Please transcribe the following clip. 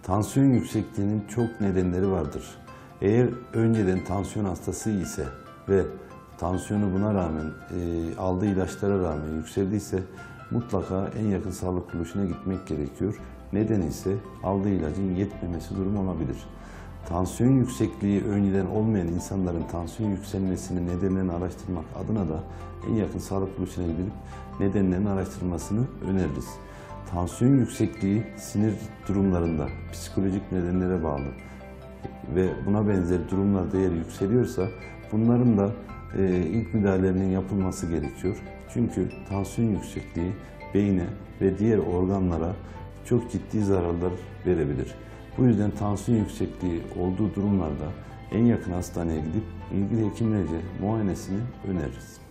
Tansiyon yüksekliğinin çok nedenleri vardır. Eğer önceden tansiyon hastası ise ve tansiyonu buna rağmen, aldığı ilaçlara rağmen yükseldiyse mutlaka en yakın sağlık kuruluşuna gitmek gerekiyor. Nedeni ise aldığı ilacın yetmemesi durumu olabilir. Tansiyon yüksekliği önceden olmayan insanların tansiyon yükselmesinin nedenlerini araştırmak adına da en yakın sağlık kuruluşuna gidip nedenlerini araştırmasını öneririz. Tansiyon yüksekliği sinir durumlarında psikolojik nedenlere bağlı ve buna benzer durumlarda eğer yükseliyorsa bunların da ilk müdahalelerinin yapılması gerekiyor. Çünkü tansiyon yüksekliği beyne ve diğer organlara çok ciddi zararlar verebilir. Bu yüzden tansiyon yüksekliği olduğu durumlarda en yakın hastaneye gidip ilgili hekimlerce muayenesini öneririz.